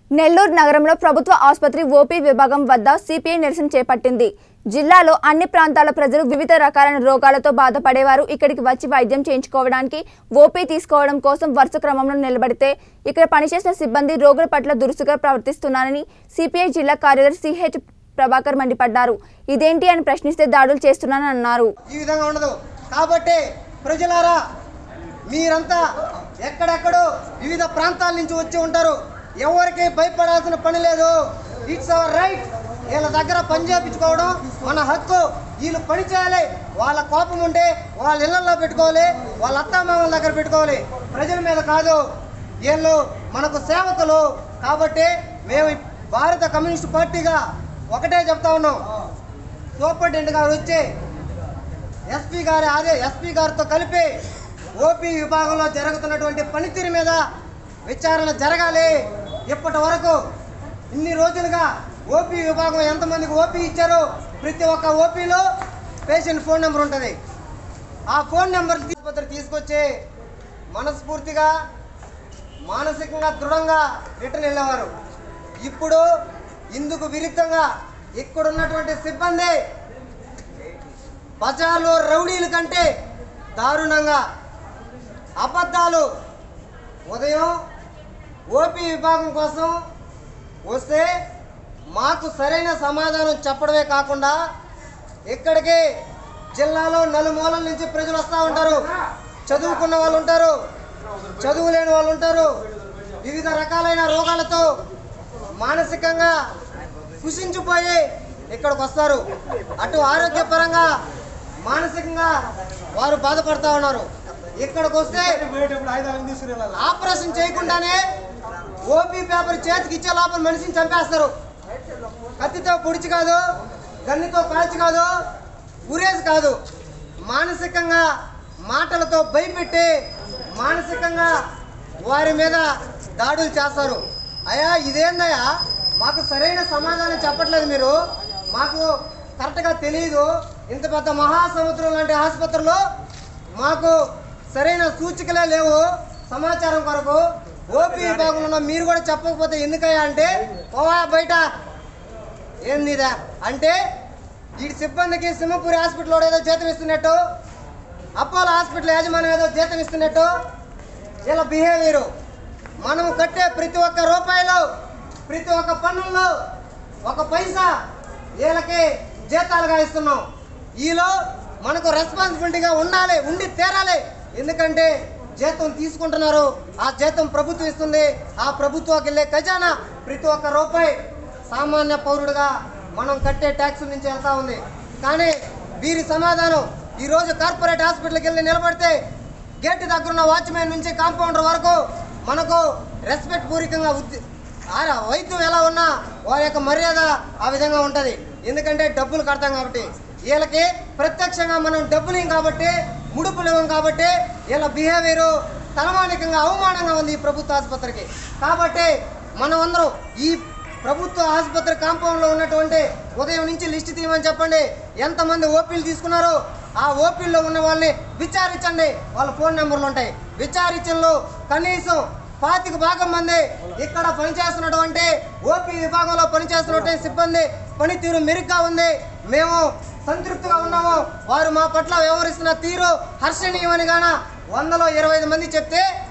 నెల్లూరు నగరంలో ప్రభుత్వ ఆసుపత్రి ఓపీ విభాగం వద్ద సిపిఐ నిరసన చేపట్టింది. జిల్లాలో అన్ని ప్రాంతాల ప్రజలు వివిధ రకాలైన రోగాలతో బాధపడేవారు ఇక్కడికి వచ్చి వైద్యం చేయించుకోవడానికి ఓపీ తీసుకోవడం కోసం వరుస క్రమంలో నిలబడితే ఇక్కడ పనిచేసిన సిబ్బంది రోగుల పట్ల దురుసుగా ప్రవర్తిస్తున్నారని సిపిఐ జిల్లా కార్యదర్శి సిహెచ్ ప్రభాకర్ మండిపడ్డారు. ఇదేంటి అని ప్రశ్నిస్తే దాడులు చేస్తున్నారని అన్నారు. ఈ విధంగా ఉండదు కాబట్టి ప్రజలారా మీరంతా ఎక్కడెక్కడో వివిధ ప్రాంతాల నుంచి వచ్చి ఉంటారు. ఎవరికి భయపడాల్సిన పని లేదు. It's our right. వీళ్ళ దగ్గర పని చేయించుకోవడం మన హక్కు. వీళ్ళు పని చేయాలి. వాళ్ళ కోపం ఉంటే వాళ్ళ ఇళ్లలో పెట్టుకోవాలి, వాళ్ళ అత్తామామల దగ్గర పెట్టుకోవాలి, ప్రజల మీద కాదు. వీళ్ళు మనకు సేవకులు. కాబట్టి మేము భారత కమ్యూనిస్ట్ పార్టీగా ఒకటే చెప్తా ఉన్నాం. సూపరింటెండెంట్ గారు వచ్చి ఎస్పీ గారితో కలిపి ఓపీ విభాగంలో జరుగుతున్నటువంటి పనితీరు మీద విచారణ జరగాలి. ఇప్పటి వరకు ఇన్ని రోజులుగా ఓపీ విభాగం ఎంతమందికి ఓపీ ఇచ్చారో ప్రతి ఒక్క ఓపీలో పేషెంట్ ఫోన్ నెంబర్ ఉంటుంది. ఆ ఫోన్ నెంబర్ తీసుకొచ్చి మనస్ఫూర్తిగా మానసికంగా దృఢంగా రిటర్న్ వెళ్ళేవారు. ఇప్పుడు ఇందుకు విరుద్ధంగా ఇక్కడ ఉన్నటువంటి సిబ్బంది బజార్లో రౌడీల కంటే దారుణంగా అబద్ధాలు. ఉదయం ఓపీ విభాగం కోసం వస్తే మాకు సరైన సమాధానం చెప్పడమే కాకుండా ఇక్కడికి జిల్లాలో నలుమూలల నుంచి ప్రజలు వస్తూ ఉంటారు. చదువుకున్న వాళ్ళు ఉంటారు, చదువు లేని వాళ్ళు ఉంటారు, వివిధ రకాలైన రోగాలతో మానసికంగా కుషించిపోయి ఇక్కడికి వస్తారు. అటు ఆరోగ్యపరంగా మానసికంగా వారు బాధపడుతూ ఉన్నారు. ఇక్కడికి వస్తే ఆపరేషన్ చేయకుండానే ఓపీ పేపర్ చేతికి ఇచ్చే లోపల మనిషిని చంపేస్తారు. కత్తితో పొడిచి కాదు, గన్నుతో కాల్చి కాదు, ఊరేసి కాదు, మానసికంగా మాటలతో భయపెట్టి మానసికంగా వారి మీద దాడులు చేస్తారు. అయ్యా ఇదేందయ్యా, మాకు సరైన సమాధానం చెప్పట్లేదు, మీరు మాకు కరెక్ట్గా తెలియదు. ఇంత పెద్ద మహాసముద్రం లాంటి ఆసుపత్రిలో మాకు సరైన సూచికలే లేవు సమాచారం కొరకు. ఓపీ విభాగంలో మీరు కూడా చెప్పకపోతే ఎందుకయ్యా అంటే, పోవా బయట ఏందిదా అంటే ఈ సిబ్బందికి సింహపూరి హాస్పిటల్లో ఏదో జీతం ఇస్తున్నట్టు, అపోలో హాస్పిటల్ యాజమాన్యం ఏదో జీతం ఇస్తున్నట్టు ఇలా బిహేవియరు. మనం కట్టే ప్రతి ఒక్క రూపాయలు, ప్రతి ఒక్క పన్నుల్లో ఒక పైసా వీళ్ళకి జీతాలుగా ఇస్తున్నాం. ఈలో మనకు రెస్పాన్సిబిలిటీగా ఉండాలి, ఉండి తీరాలి. ఎందుకంటే జీతం తీసుకుంటున్నారు, ఆ జీతం ప్రభుత్వం ఇస్తుంది. ఆ ప్రభుత్వానికి వెళ్ళే ఖజానా ప్రతి ఒక్క రూపాయి సామాన్య పౌరుడిగా మనం కట్టే ట్యాక్స్ నుంచి వెళ్తా ఉంది. కానీ వీరి సమాధానం, ఈరోజు కార్పొరేట్ హాస్పిటల్కి వెళ్ళి నిలబడితే గేట్ దగ్గర ఉన్న వాచ్మెన్ నుంచి కాంపౌండర్ వరకు మనకు రెస్పెక్ట్ పూర్వకంగా వైద్యం ఎలా ఉన్నా వారి యొక్క మర్యాద ఆ విధంగా ఉంటుంది. ఎందుకంటే డబ్బులు కడతాం కాబట్టి. వీళ్ళకి ప్రత్యక్షంగా మనం డబ్బులు కాబట్టి, ముడుపులు ఇవ్వం కాబట్టి వీళ్ళ బిహేవియరు తలమానికంగా అవమానంగా ఉంది ఈ ప్రభుత్వ ఆసుపత్రికి. కాబట్టి మనం అందరం ఈ ప్రభుత్వ ఆసుపత్రి కాంపౌండ్లో ఉన్నటువంటి ఉదయం నుంచి లిస్ట్ తీయమని చెప్పండి. ఎంతమంది ఓపీలు తీసుకున్నారో ఆ ఓపీల్లో ఉన్న వాళ్ళని విచారించండి. వాళ్ళ ఫోన్ నెంబర్లు ఉంటాయి. విచారించడంలో కనీసం 25 భాగం మంది ఇక్కడ పనిచేస్తున్నటువంటి ఓపీ విభాగంలో పనిచేస్తున్నటువంటి సిబ్బంది పనితీరు మెరుగ్గా ఉంది, మేము సంతృప్తిగా ఉన్నాము, వారు మా పట్ల వ్యవహరిస్తున్న తీరు హర్షణీయమని గాన 100లో 25 మంది చెప్తే